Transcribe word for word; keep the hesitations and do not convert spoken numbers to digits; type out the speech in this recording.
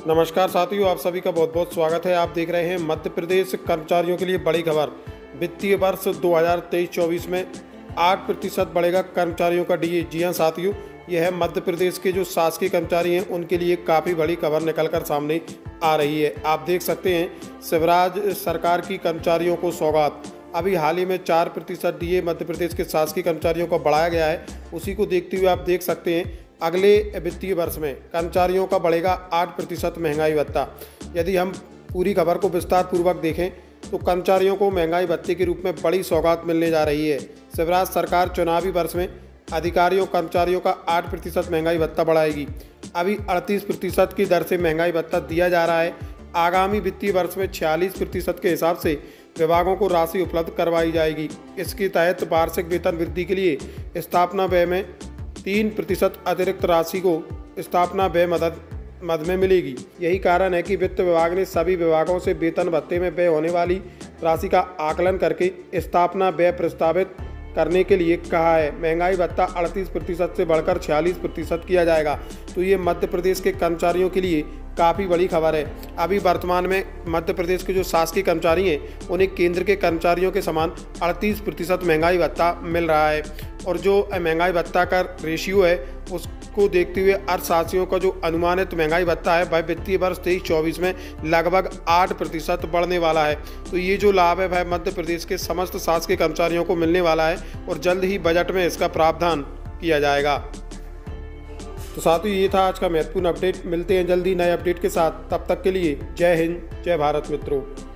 नमस्कार साथियों, आप सभी का बहुत बहुत स्वागत है। आप देख रहे हैं मध्य प्रदेश कर्मचारियों के लिए बड़ी खबर। वित्तीय वर्ष दो हज़ार तेईस चौबीस में आठ प्रतिशत बढ़ेगा कर्मचारियों का डीए। जी हां साथियों, यह है मध्य प्रदेश के जो शासकीय कर्मचारी हैं उनके लिए काफ़ी बड़ी खबर निकलकर सामने आ रही है। आप देख सकते हैं शिवराज सरकार की कर्मचारियों को सौगात। अभी हाल ही में चार प्रतिशत डीए मध्य प्रदेश के शासकीय कर्मचारियों को बढ़ाया गया है। उसी को देखते हुए आप देख सकते हैं अगले वित्तीय वर्ष में कर्मचारियों का बढ़ेगा आठ प्रतिशत महंगाई भत्ता। यदि हम पूरी खबर को विस्तार पूर्वक देखें तो कर्मचारियों को महंगाई भत्ते के रूप में बड़ी सौगात मिलने जा रही है। शिवराज सरकार चुनावी वर्ष में अधिकारियों कर्मचारियों का आठ प्रतिशत महंगाई भत्ता बढ़ाएगी। अभी अड़तीस प्रतिशत की दर से महंगाई भत्ता दिया जा रहा है। आगामी वित्तीय वर्ष में छियालीस प्रतिशत के हिसाब से विभागों को राशि उपलब्ध करवाई जाएगी। इसके तहत वार्षिक वेतन वृद्धि के लिए स्थापना व्यय में तीन प्रतिशत अतिरिक्त राशि को स्थापना व्यय मदद मद में मिलेगी। यही कारण है कि वित्त विभाग ने सभी विभागों से वेतन भत्ते में व्यय होने वाली राशि का आकलन करके स्थापना व्यय प्रस्तावित करने के लिए कहा है। महंगाई भत्ता अड़तीस प्रतिशत से बढ़कर छियालीस प्रतिशत किया जाएगा। तो ये मध्य प्रदेश के कर्मचारियों के लिए काफ़ी बड़ी खबर है। अभी वर्तमान में मध्य प्रदेश के जो शासकीय कर्मचारी हैं उन्हें केंद्र के कर्मचारियों के समान अड़तीस प्रतिशत महंगाई भत्ता मिल रहा है। और जो महंगाई भत्ता का रेशियो है उसको देखते हुए अर्थशास्त्रियों का जो अनुमानित महंगाई भत्ता है वह वित्तीय वर्ष तेईस चौबीस में लगभग आठ प्रतिशत बढ़ने वाला है। तो ये जो लाभ है वह मध्य प्रदेश के समस्त शासकीय कर्मचारियों को मिलने वाला है और जल्द ही बजट में इसका प्रावधान किया जाएगा। तो साथियों, ये था आज का महत्वपूर्ण अपडेट। मिलते हैं जल्दी नए अपडेट के साथ। तब तक के लिए जय हिंद, जय भारत मित्रों।